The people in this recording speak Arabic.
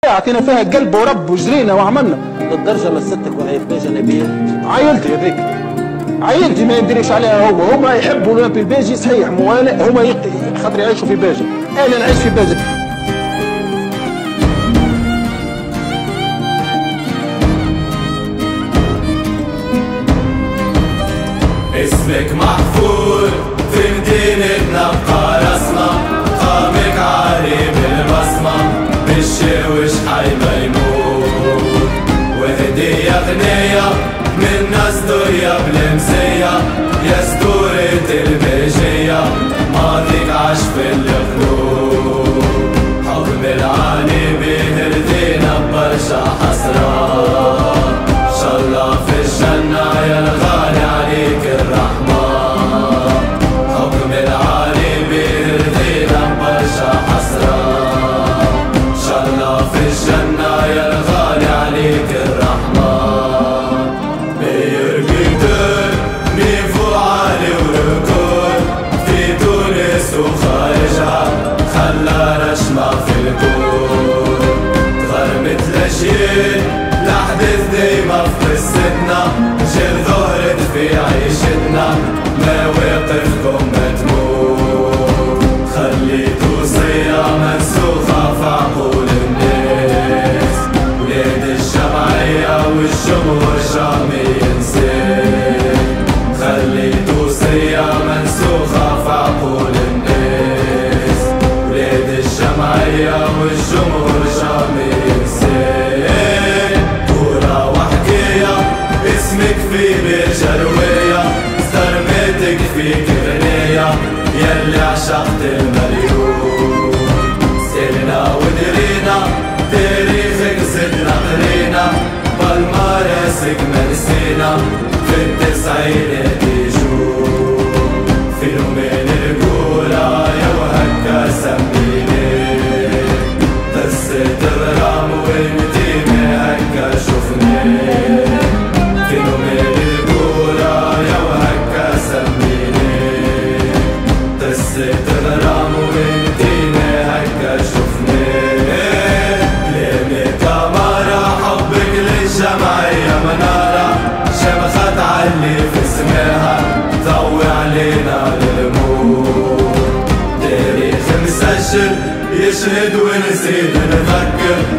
عطينا فيها قلب ورب وجرينا وعملنا للدرجه مسيتك وهي بيجا نبيل. عائلتي هذيك عائلتي ما يندريش عليها. هما يحبوا الاولمبي البيجي صحيح، هما خاطر يعيشوا في باجي، انا نعيش في باجي. اسمك محفور في مدينتنا بقى رسمة، قامك عالي بالبصمة بالشوش حي ميمون، وهدية غنية من ناس دنيا بلمسية، يا اسطورة البيجية ماضيك عاش في الخلود، حكم العالي بيه رضينا ببرشا حسرات، ان شاء الله في الجنة يا الغالي عليك الرحمة، حكم العالي بيه رضينا ببرشا حسرات، ان شاء الله في الجنة يا الغالي عليك الرحمة. بيرقدر نيفو عالي وركود في تونس وخارجها، خلى رشمة في الكون، تغرمت الأجيال الأحداث دايما في قصتنا، جيل ظهرت في عيشتنا مواقفكم تموت، خليتوا وصية منسوخة في عقول الناس، ولاد الجمعية والجمهور جامي ينساه، خليتوا وصية منسوخة في عقول الناس، ولاد الجمعية والجمهور جامي ينساه، كورة وحكاية اسمك في بيجا رواية، استرميتك فيك غنية ياللي عشقت المليون، سيرنا ودرينا تاريخك زدنا قرينا، بالمراسك مرسينا في التسعينات يجون، فينومين الكورة يا وهكا سميناه، قصة غرام وانتيمي هكا شفناه، فينومين الكورة يا وهكا سميناه، قصة غرام وانتيمي هكا شفناه، كلامك أمارة حبك للجمعية منارة، شمخة تعلي في سماها ضوي علينا للموت، تاريخ مسجل يشهد ونزيد نذكر،